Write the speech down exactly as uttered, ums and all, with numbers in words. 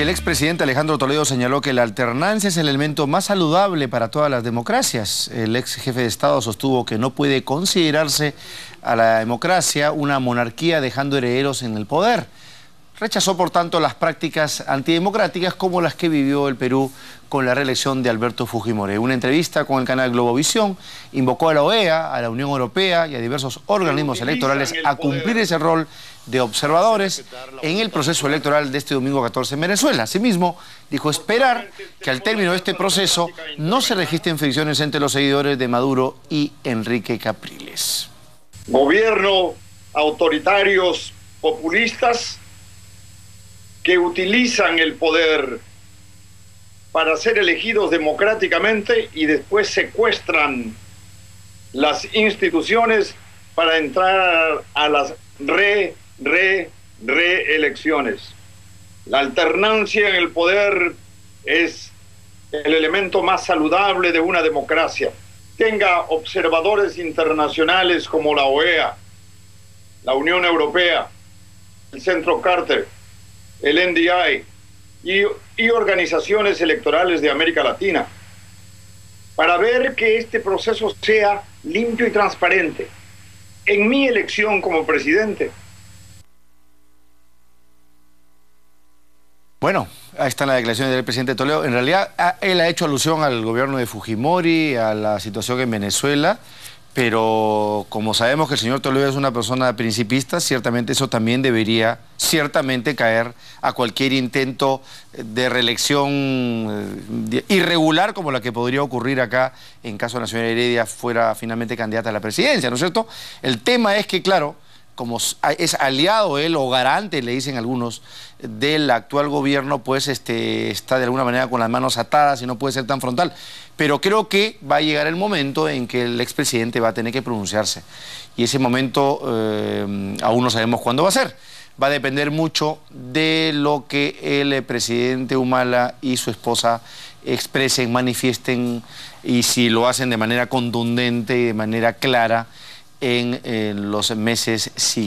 el expresidente Alejandro Toledo señaló que la alternancia es el elemento más saludable para todas las democracias. El ex jefe de Estado sostuvo que no puede considerarse a la democracia una monarquía dejando herederos en el poder. Rechazó, por tanto, las prácticas antidemocráticas como las que vivió el Perú con la reelección de Alberto Fujimori. En una entrevista con el canal Globovisión, invocó a la O E A, a la Unión Europea y a diversos organismos electorales a cumplir ese rol de observadores en el proceso electoral de este domingo catorce en Venezuela. Asimismo, dijo esperar que al término de este proceso no se registren fricciones entre los seguidores de Maduro y Enrique Capriles. Gobierno autoritarios populistas que utilizan el poder para ser elegidos democráticamente y después secuestran las instituciones para entrar a las re, re, reelecciones. La alternancia en el poder es el elemento más saludable de una democracia. Tenga observadores internacionales como la O E A, la Unión Europea, el Centro Carter, el N D I y, y organizaciones electorales de América Latina, para ver que este proceso sea limpio y transparente. En mi elección como presidente. Bueno, ahí está la declaración del presidente Toledo. En realidad, él ha hecho alusión al gobierno de Fujimori, a la situación en Venezuela, pero como sabemos que el señor Toledo es una persona principista, ciertamente eso también debería, ciertamente, caer a cualquier intento de reelección irregular como la que podría ocurrir acá en caso de la señora Heredia fuera finalmente candidata a la presidencia, ¿no es cierto? El tema es que, claro, como es aliado él o garante, le dicen algunos, del actual gobierno, pues este, está de alguna manera con las manos atadas y no puede ser tan frontal. Pero creo que va a llegar el momento en que el expresidente va a tener que pronunciarse. Y ese momento eh, aún no sabemos cuándo va a ser. Va a depender mucho de lo que el presidente Humala y su esposa expresen, manifiesten, y si lo hacen de manera contundente y de manera clara en, en los meses siguientes.